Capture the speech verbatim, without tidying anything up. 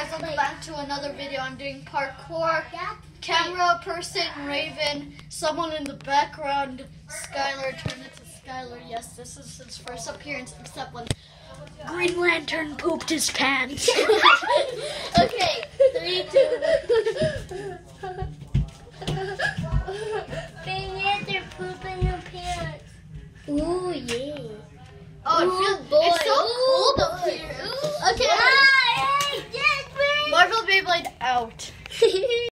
welcome back to another video. I'm doing parkour. Camera person, Raven, someone in the background, Skylar, turn it to Skylar. Yes, this is his first appearance, except when Green Lantern pooped his pants. Okay, three, two. Green Lantern pooping your pants. Ooh, yeah. Oh, it feels, boy. it's so Ooh, cold up boy. here. Ooh, Okay. ah, hey, yes, Marvel Beyblade out.